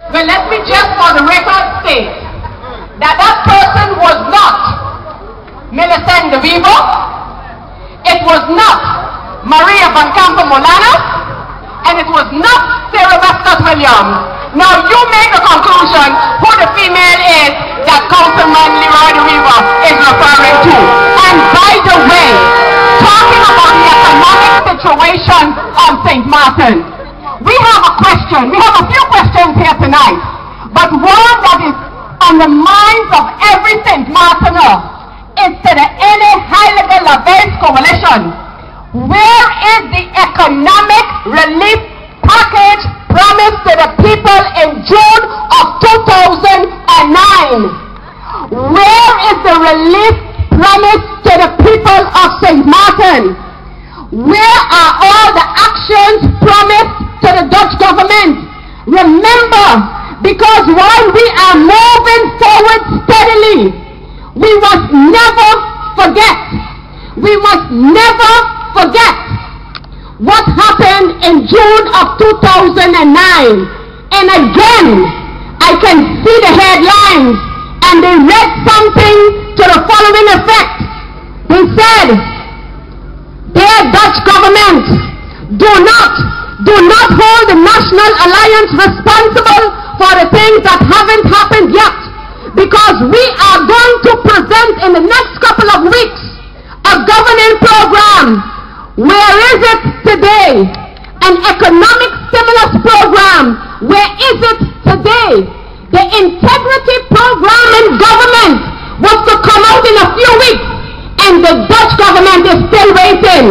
Well, let me just for the record state that that person was not Millicent de Vivo. It was not Maria Van Campo Molanos, and it was not Sarah Westcott Williams. Now you make the conclusion who the female is that Councilman Leroy de Vivo is referring to. And by the way, talking about the economic situation of St. Martin, we have a question. We have a few questions here tonight, but one that is on the minds of every St. Martiner is to the N.A. High-Level Laverne Coalition. Where is the economic relief package promised to the people in June of 2009? Where is the relief promised to the people of St. Martin? Where are all the actions promised to the Dutch government? Remember, because while we are moving forward steadily, we must never forget what happened in June of 2009. And again, I can see the headlines, and they read something to the following effect. They said, "Dear Dutch government, do not hold the National Alliance responsible for the things that haven't happened yet, because we are going to present in the next couple of weeks a governing program." Where is it today? An economic stimulus program. Where is it today? The integrity program in government was to come out in a few weeks, and the Dutch government is still waiting.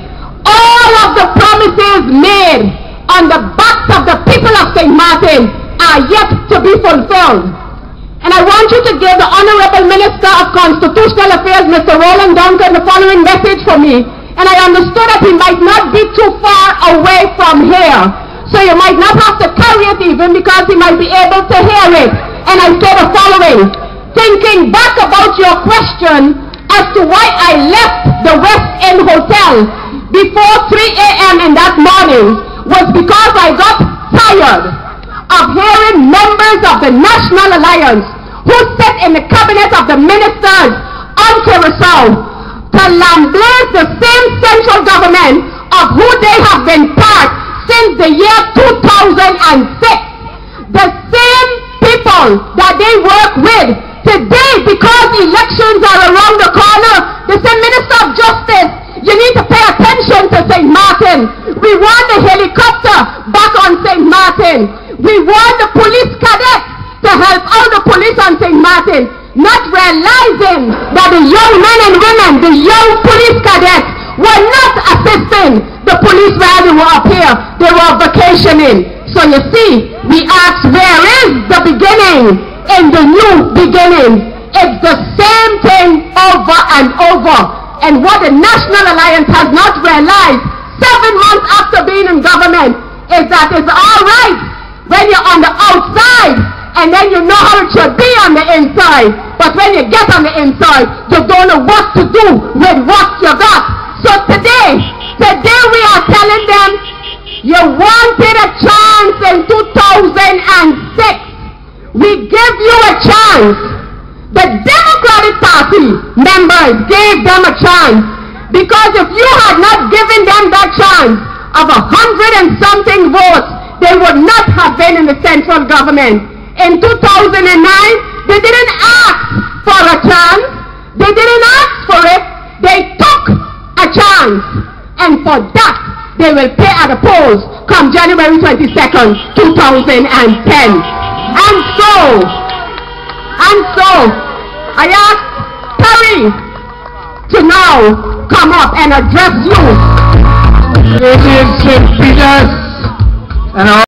All of the promises made on the backs of the people of St. Martin are yet to be fulfilled. And I want you to give the Honorable Minister of Constitutional Affairs, Mr. Roland Duncan, the following message for me. And I understood that he might not be too far away from here. So you might not have to carry it even, because he might be able to hear it. And I say the following: thinking back about your question as to why I left the West End Hotel before 3 a.m. in that morning was because I got tired of hearing members of the National Alliance who sat in the cabinet of the ministers on Curacao to lambaste the same central government of who they have been part since the year 2006. The same people that they work with today, because elections are around the corner, they say, "Minister of Justice, you need to pay attention to St. Martin. We want the helicopter back on St. Martin. We want the police cadets to help out the police on St. Martin," not realizing that the young men and women, the young police cadets, were not assisting the police while they were up here. They were vacationing. So you see, we ask, where is the beginning in the new beginning? It's the same thing over and over. And what the National Alliance has not realized 7 months after being in government is that it's all right when you're on the outside, and then you know how it should be on the inside. But when you get on the inside, you don't know what to do with what you got. So today we are telling them, you wanted a chance in 2006. We give you a chance. The Democratic Party members gave them a chance, because if you had not given them that chance of 100 and something votes, they would not have been in the central government. In 2009, they didn't ask for a chance. They didn't ask for it. They took a chance. And for that, they will pay at the polls come January 22nd, 2010. And so, I ask Terry to now come up and address you. It is St. Peter's and